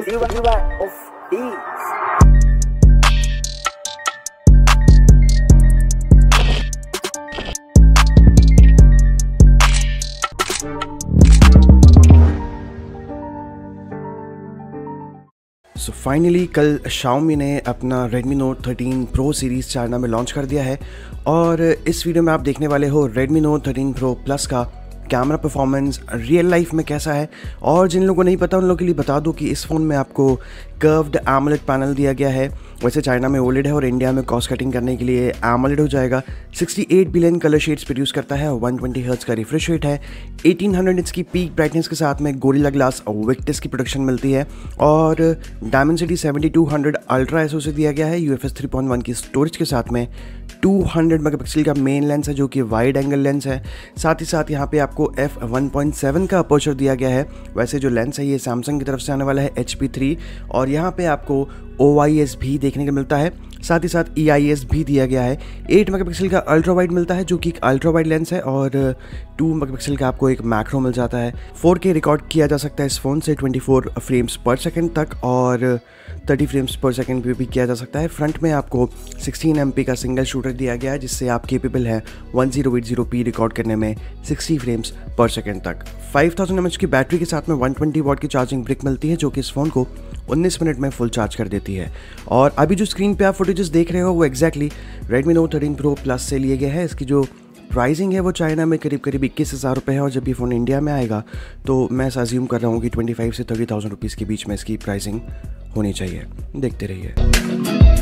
Diva of Beats. So finally कल Xiaomi ने अपना Redmi Note 13 Pro series China में लॉन्च कर दिया है और इस वीडियो में आप देखने वाले हो Redmi Note 13 Pro Plus का कैमरा परफॉर्मेंस रियल लाइफ में कैसा है। और जिन लोगों को नहीं पता उन लोगों के लिए बता दूं कि इस फ़ोन में आपको कर्व्ड AMOLED पैनल दिया गया है। वैसे चाइना में OLED है और इंडिया में कॉस्ट कटिंग करने के लिए AMOLED हो जाएगा। 68 बिलियन कलर शेड्स प्रोड्यूस करता है और 120 हर्ट्ज का रिफ्रेश रेट है। 1800 निट्स की पीक ब्राइटनेस के साथ में गोरिल्ला ग्लास विक्टस की प्रोडक्शन मिलती है और डायमेंसिटी 7200 अल्ट्रा ISO से दिया गया है। UFS 3.1 की स्टोरेज के साथ में 200 मेगापिक्सल का मेन लेंस है जो कि वाइड एंगल लेंस है। साथ ही साथ यहाँ पे आपको f1.7 का अपर्चर दिया गया है। वैसे जो लेंस है ये सैमसंग की तरफ से आने वाला है HP3 और यहाँ पे आपको OIS भी देखने को मिलता है। साथ ही साथ EIS भी दिया गया है। 8 मेगापिक्सल का अल्ट्रा वाइड मिलता है जो कि एक अल्ट्रा वाइड लेंस है और 2 मेगापिक्सल का आपको एक मैक्रो मिल जाता है। 4K रिकॉर्ड किया जा सकता है इस फ़ोन से 24 फ्रेम्स पर सेकंड तक और 30 फ्रेम्स पर सेकंड भी किया जा सकता है। फ्रंट में आपको 16 MP का सिंगल शूटर दिया गया है जिससे आप केपेबल है 1080p रिकॉर्ड करने में 60 फ्रेम्स पर सेकंड तक। 5000 mAh की बैटरी के साथ में 120 वॉट की चार्जिंग ब्रिक मिलती है जो कि इस फ़ोन को 19 मिनट में फुल चार्ज कर देती है। और अभी जो स्क्रीन पे आप फुटेजेस देख रहे हो वो exactly Redmi Note 13 Pro Plus से लिए गए हैं। इसकी जो प्राइसिंग है वो चाइना में करीब 21,000 रुपये है और जब ये फ़ोन इंडिया में आएगा तो मैं ऐसा अज्यूम कर रहा हूँ कि 25 से 30,000 रुपीज़ के बीच में इसकी प्राइसिंग होनी चाहिए। देखते रहिए।